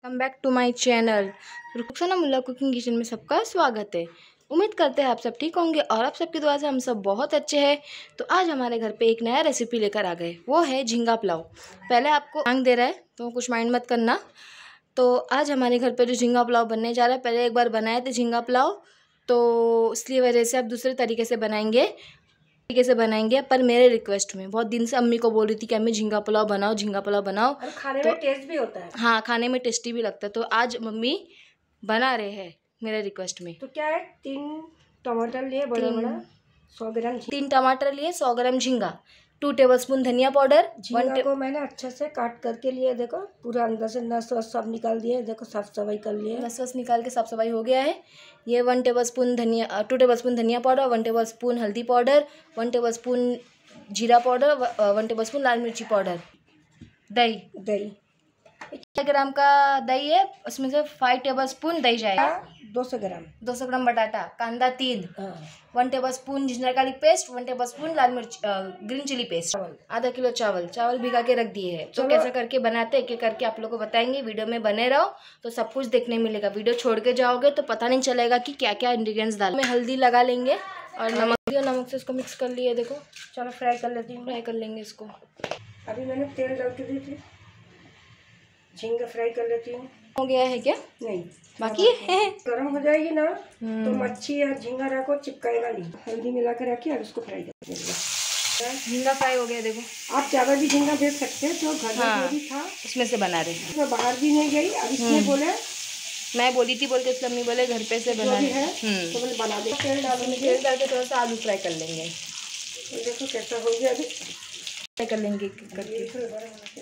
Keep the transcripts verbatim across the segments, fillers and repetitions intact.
Welcome back to my channel Rukhsana Mulla cooking kitchen में सबका स्वागत है। उम्मीद करते हैं आप सब ठीक होंगे और आप सबकी दुआ से हम सब बहुत अच्छे हैं। तो आज हमारे घर पे एक नया रेसिपी लेकर आ गए, वो है झींगा पुलाव। पहले आपको मांग दे रहा है तो कुछ माइंड मत करना। तो आज हमारे घर पे जो झींगा पुलाव बनने जा रहा है, पहले एक बार बनाए थे झींगा पुलाव, तो इसलिए वजह से अब दूसरे तरीके से बनाएंगे तरीके से बनाएंगे पर मेरे रिक्वेस्ट में। बहुत दिन से अम्मी को बोल रही थी कि अम्मी झींगा पुलाव बनाओ, झींगा पुलाव बनाओ, और खाने तो में टेस्ट भी होता है। हाँ, खाने में टेस्टी भी लगता है। तो आज मम्मी बना रहे हैं मेरे रिक्वेस्ट में। तो क्या है, तीन टमाटर लिए बड़ा बड़ा, सौ ग्राम तीन टमाटर लिए, सौ ग्राम झींगा, टू टेबलस्पून धनिया पाउडर। झींगा को मैंने अच्छे से काट करके लिए, देखो पूरा अंदर से नस वस सब निकाल दिया, देखो साफ सफाई कर लिए, नस वस निकाल के साफ सफाई हो गया है। ये वन टेबलस्पून धनिया टू टेबलस्पून धनिया पाउडर, वन टेबलस्पून हल्दी पाउडर, वन टेबलस्पून जीरा पाउडर, वन टेबलस्पून लाल मिर्ची पाउडर। दही दही छः ग्राम का दही है, उसमें से फाइव टेबलस्पून दही जाएगा। दो सौ ग्राम दो सौ ग्राम बटाटा, कांदा तीन, हाँ। One tablespoon ginger garlic paste, one tablespoon लाल मिर्च ग्रीन चिली पेस्ट, आधा किलो चावल चावल भिगा के रख दिए हैं। तो कैसे करके बनाते हैं, एक एक करके आप लोगों को बताएंगे। वीडियो में बने रहो तो सब कुछ देखने मिलेगा। वीडियो छोड़ के जाओगे तो पता नहीं चलेगा कि क्या क्या इंग्रेडिएंट्स डाल में। हल्दी लगा लेंगे और नमक दिया, नमक से इसको मिक्स कर लिए। देखो चलो फ्राई कर लेती हूँ। फ्राई कर लेंगे इसको। अभी मैंने तेल डाल के दी थी, झींगा फ्राई कर लेती हूँ। हो गया है क्या? नहीं, बाकी है। गर्म हो जाएगी ना तो मच्छी या झींगा रखो, चिपकाएगा नहीं। हल्दी मिला के रखिए और उसको फ्राई कर देंगे। झींगा फ्राई हो गया। देखो आप ज़्यादा भी झींगा देख सकते हैं, जो घर में जो भी था उसमें से बना रहे हैं। मैं बाहर भी नहीं गई। अब इसमें बोले, मैं बोली थी बोल के इसलिए अम्मी बोले घर पे से बना भी है तो बोले बना दे। तेल डालेंगे, तेल डाल के थोड़ा सा आलू फ्राई कर लेंगे। तो देखो कैसा हो गया। अभी फ्राई कर लेंगे करके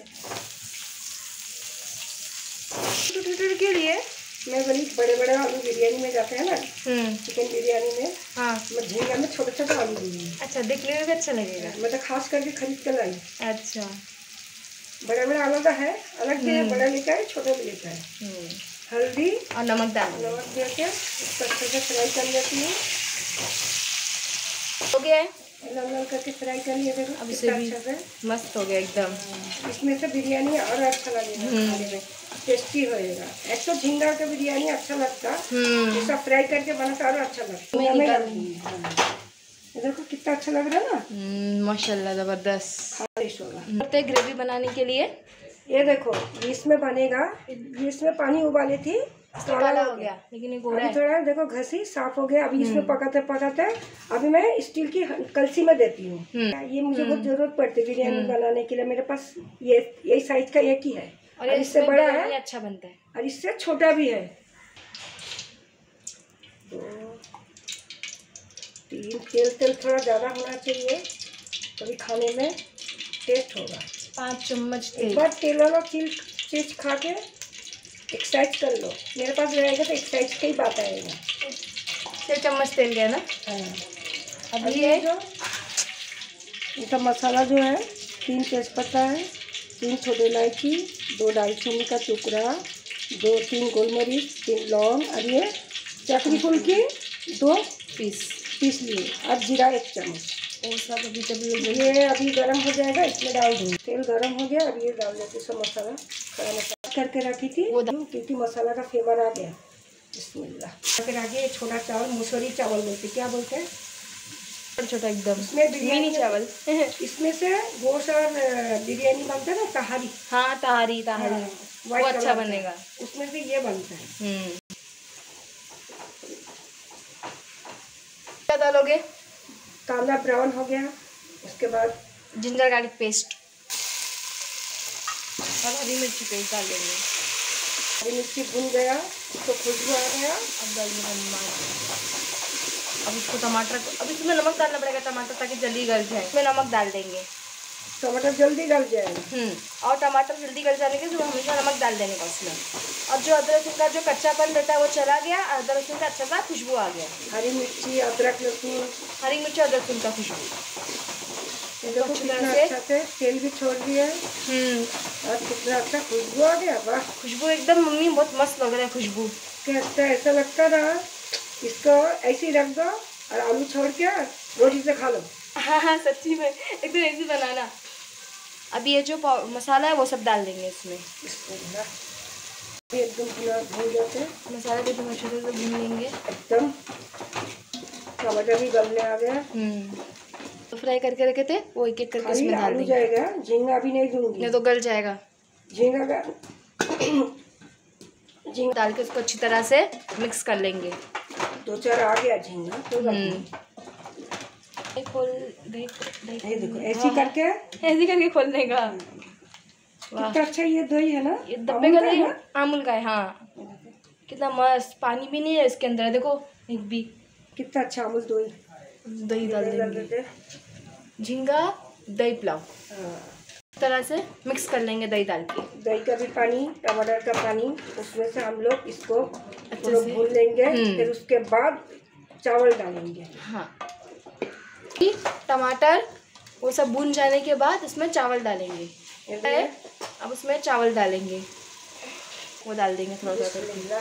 के लिए। मैं बोली बड़े बड़े आलू बिरयानी में जाते हैं ना, चिकन बिरयानी में, हाँ, मैं झींगा में छोटे छोटे आलू दूंगी। अच्छा, देखने में भी अच्छा लगेगा। मैं तो खास करके खरीद कर लाई। अच्छा, बड़े बड़े आलू का है, अलग भी है, बड़ा लेता है छोटा भी लेता है। हल्दी और नमक डाल नमक दे के उसको अच्छे से फ्राई कर लेती हूँ। हो गया है, लाल लाल करके फ्राई कर लिए। देखो अब इसे भी अच्छे से मस्त हो गया एकदम। इसमें से बिरयानी और अच्छा लगेगा, खाने में टेस्टी होएगा। एक तो झींगा का बिरयानी अच्छा लगता है, इसका फ्राई करके बनाता और अच्छा लगता है। देखो कितना अच्छा लग रहा है ना, माशाल्लाह, जबरदस्त। खालिश होगा। ग्रेवी बनाने के लिए ये देखो इसमें बनेगा, इसमें पानी उबाली थी, काला हो गया, लेकिन ये गोरा है। थोड़ा देखो घसी साफ हो गया। अभी इसमें पकाते पकाते अभी मैं स्टील की कलसी में देती हूँ। ये मुझे बहुत जरूरत पड़ती है बिरयानी बनाने के लिए। मेरे पास ये यही साइज का एक ही है, और इससे बड़ा है, अच्छा बनता है, और इससे छोटा भी है। दो तीन तेल तेल थोड़ा ज़्यादा होना चाहिए तभी खाने में टेस्ट होगा। पाँच चम्मच तेल। एक बार तेल वाला चीज चीज खा के एक्सरसाइज कर लो। मेरे पास रहेगा तो एक्सरसाइज का ही बात आएगा। छः चम्मच तेल गया ना। हाँ, अभी ये जो इसका मसाला जो है, तीन तेज़पत्ता है, तीन छोटे इलायची, दो दालचीनी का टुकड़ा, दो तीन गोलमरीच, तीन लौंग, और ये चक्री फूल की दो पीस पीस लिए, और जीरा एक चम्मच। और सब अभी तभी ये अभी गरम हो जाएगा, इसमें डाल दूँ। तेल गरम हो गया, अब ये डाल देती सब मसाला। खड़ा मसाला करके रखी थी क्योंकि मसाला का फ्लेवर आ गया। बिस्मिल्लाह। फिर आगे छोटा चावल, मुसौरी चावल बोलते, क्या बोलते हैं, छोटा छोटा एकदम, इसमें बिरयानी चावल। इसमें से गोश्त और बिरयानी बनता है ना, तहारी। हाँ, तहारी तहारी, हाँ, वो अच्छा बनेगा। उसमें से ये बनता है। क्या डालोगे? कांदा ब्राउन हो गया, उसके बाद जिंजर गार्लिक पेस्ट और हरी मिर्ची पेस्ट डाल देंगे। हरी मिर्ची भून गया, उसको खुशबू आ गया। अब डाल देंगे टमाटर। अब इसको टमाटर, अब इसमें नमक डालना पड़ेगा टमाटर, ताकि जल्दी गल जाए। इसमें नमक डाल देंगे, टमाटर जल्दी गल जाएगा। और टमाटर जल्दी गल जाने के लिए हमेशा नमक डाल देने का उसमें। और जो अदरक लहसुन का जो कच्चापन रहता है वो चला गया, अदरक लहसुन का अच्छा सा खुशबू आ गया। हरी मिर्ची, अदरक लहसुन, हरी मिर्ची, अदरक लहसुन का खुशबू। देखो कितना अच्छा से तेल भी छोड़ दिया है, और कितना अच्छा खुशबू आ गया। वाह, खुशबू एकदम मम्मी बहुत मस्त लग रहा है खुशबू। कैसा ऐसा लगता रहा, इसको ऐसे ही रख दो और आलू छोड़ के रोटी से खा लो। हाँ हाँ, सच्ची में एकदम ऐसे बनाना। अब ये जो मसाला है वो सब डाल देंगे इसमें। एकदम पूरा भून जाते हैं, मसाला भी एकदम अच्छे से भून लेंगे एकदम। टमाटर भी गलने आ गया। हम्म तो फ्राई करके रखे थे वो एक एक करके इसमें डाल आलू देंगे। जाएगा, झींगा भी नहीं दूंगी, नहीं तो गल जाएगा। झींगा का झींगा डाल के उसको अच्छी तरह से मिक्स कर लेंगे। दो चार आ गया झींगा तो खोल ये देखो ऐसी करके ऐसी करके खोलने का। कितना अच्छा ये दही है ना, ये डब्बे का दही अमूल का है। हाँ कितना मस्त, पानी भी नहीं है इसके अंदर, देखो एक भी। कितना अच्छा अमूल दही दही डाल देंगे, झींगा दही पुलाव इस तरह से मिक्स कर लेंगे दही डाल के। दही का भी पानी, टमाटर का पानी, उसमें से हम लोग इसको अच्छे से भून लेंगे। फिर उसके बाद चावल डालेंगे। हाँ टमाटर वो सब भून जाने के बाद इसमें चावल डालेंगे। अब उसमें चावल डालेंगे, वो डाल देंगे थोड़ा थोड़ा करके।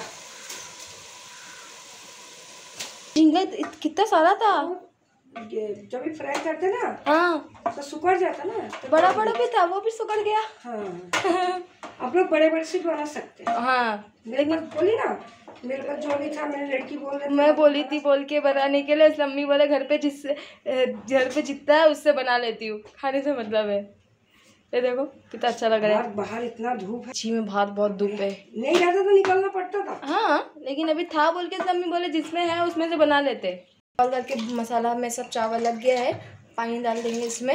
झींगा कितना सारा था, जब भी फ्राई करते ना हाँ तो सुखड़ जाता ना, तो बड़ा बड़ा भी था वो भी सुखड़ गया। हाँ आप लोग बड़े बड़े से बना सकते हैं। हाँ लेकिन बोली ना मेरे पास जो नहीं था, मेरी लड़की बोल रही थी, मैं बोली थी बोल के बनाने के लिए, मम्मी बोले घर पे जिससे घर पे जितना है उससे बना लेती हूँ, खाने से मतलब है। ये देखो कितना अच्छा लग रहा है। बाहर इतना धूप है, जी में बाहर बहुत धूप है, नहीं रहता तो निकलना पड़ता था। हाँ लेकिन अभी था बोल के मम्मी बोले जिसमें है उसमें से बना लेते। चावल करके मसाला में सब चावल लग गया है, पानी डाल देंगे इसमें।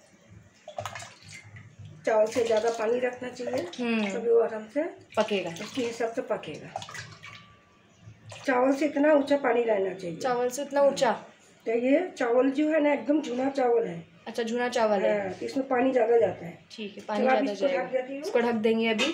चावल से ज़्यादा पानी रखना चाहिए तभी वो आराम से पकेगा, उसके हिसाब से पकेगा। चावल से इतना ऊंचा पानी रहना चाहिए, चावल से इतना ऊंचा। तो ये चावल जो है ना एकदम जूना चावल है। अच्छा जूना चावल है, तो इसमें पानी ज़्यादा जाता है। ठीक है पानी ज़्यादा जाएगा, इसको ढक देंगे। अभी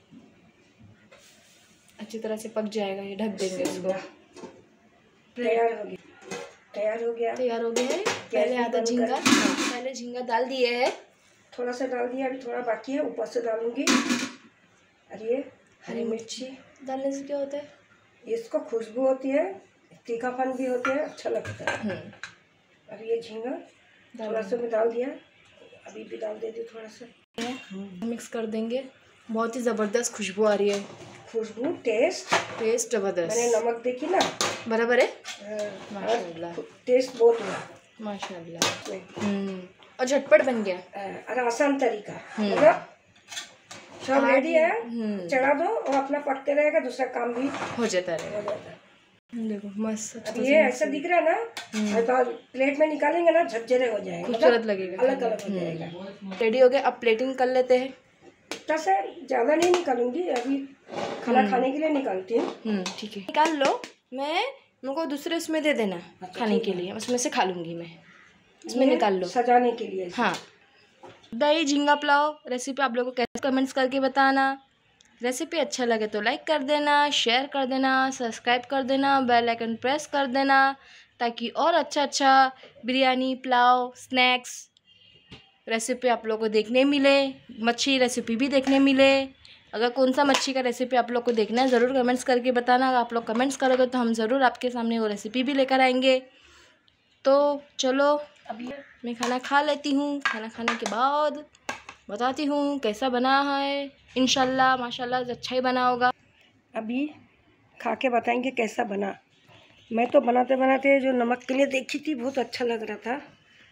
अच्छी तरह से पक जाएगा ये, ढक देंगे इसको। तैयार हो गया, तैयार हो गया तैयार हो गया है। पहले आधा झींगा, पहले झींगा डाल दिए है, थोड़ा सा डाल दिया, अभी थोड़ा बाकी है, ऊपर से डालूंगी। और ये हरी मिर्ची डालने से क्या होता है, इसको खुशबू होती है, तीखापन भी होता है, अच्छा लगता है। और ये झींगा थोड़ा सा मैं डाल दिया, अभी भी डाल देती थोड़ा सा, मिक्स कर देंगे। बहुत ही ज़बरदस्त खुशबू आ रही है, खुशबू टेस्ट टेस्ट जबरदस्त। मैंने नमक देखी ना, बराबर है। माशाल्लाह टेस्ट बहुत हुआ माशाल्लाह। हम्म और झटपट बन गया और आसान तरीका, मतलब सब रेडी है, चढ़ा दो और अपना पकते रहेगा, दूसरा काम भी हो जाता रहेगा। देखो मस्त, अब ये ऐसा दिख रहा है ना, तो प्लेट में निकालेंगे ना झरझरे हो जाएगा, खूबसूरत लगेगा, अलग अलग हो जाएगा। रेडी हो गया, अब प्लेटिंग कर लेते हैं। से ज़्यादा नहीं निकालूंगी, अभी खाना खाने के लिए निकालती हूँ। ठीक है निकाल लो, मैं मुझको दूसरे उसमें दे देना खाने के लिए, उसमें से खा लूँगी मैं, इसमें निकाल लो सजाने के लिए। हाँ दही झींगा पुलाव रेसिपी आप लोगों को कैसे कमेंट्स करके बताना। रेसिपी अच्छा लगे तो लाइक कर देना, शेयर कर देना, सब्सक्राइब कर देना, बेल आइकन प्रेस कर देना, ताकि और अच्छा अच्छा बिरयानी पुलाव स्नैक्स रेसिपी आप लोगों को देखने मिले, मच्छी रेसिपी भी देखने मिले। अगर कौन सा मच्छी का रेसिपी आप लोग को देखना है ज़रूर कमेंट्स करके बताना। अगर आप लोग कमेंट्स करोगे तो हम ज़रूर आपके सामने वो रेसिपी भी लेकर आएंगे। तो चलो अभी मैं खाना खा लेती हूँ, खाना खाने के बाद बताती हूँ कैसा बना है। इंशाल्लाह माशाल्लाह अच्छा ही बना होगा। अभी खा के बताएंगे कैसा बना। मैं तो बनाते बनाते जो नमक के लिए देखी थी बहुत अच्छा लग रहा था।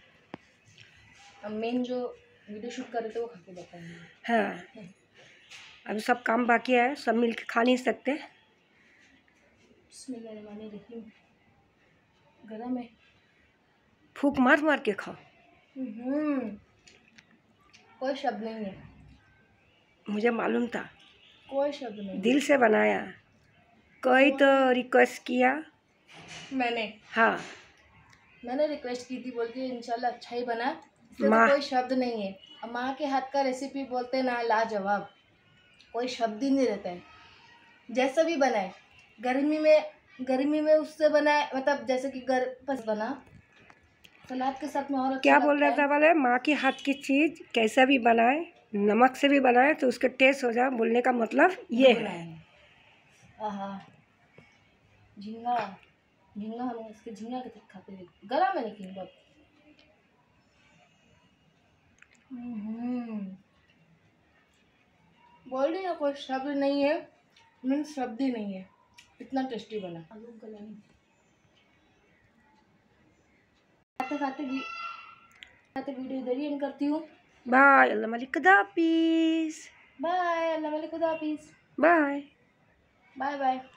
अब मेन जो वीडियो शूट कर रहे थे वो खा के बताएंगे। हाँ अभी सब काम बाकी है, सब मिल के खा नहीं सकते। गरम है, फूक मार मार के खाओ। कोई शब्द नहीं है, मुझे मालूम था, कोई शब्द नहीं, दिल से बनाया। कोई तो रिक्वेस्ट किया मैंने, हाँ मैंने रिक्वेस्ट की थी बोल के इंशाल्लाह अच्छा ही बना, इसलिए तो कोई शब्द नहीं है। अब माँ के हाथ का रेसिपी बोलते ना लाजवाब, कोई शब्द ही नहीं रहता है। जैसा भी बनाए, गर्मी में गर्मी में उससे बनाए, मतलब जैसे कि घर पर बना सलाद के साथ में और अच्छा क्या बोल रहा था बोले माँ के हाथ की चीज़ कैसा भी बनाए, नमक से भी बनाए तो उसका टेस्ट हो जाए, बोलने का मतलब ये है। आहा झींगा झींगा हम इसके झींगा के साथ खाते हैं, गरम है लेकिन बहुत। बोल रही है कोई शब्द नहीं है, मीन्स शब्द ही नहीं है, इतना टेस्टी बना। आलू गला नहीं। खाते खाते भी खाते वीडियो इधर ही एंड करती हूँ। बाय, अल्लाह मालिक खुदाफिज। बाय, अल्लाह मालिक खुदाफिज। Bye bye bye.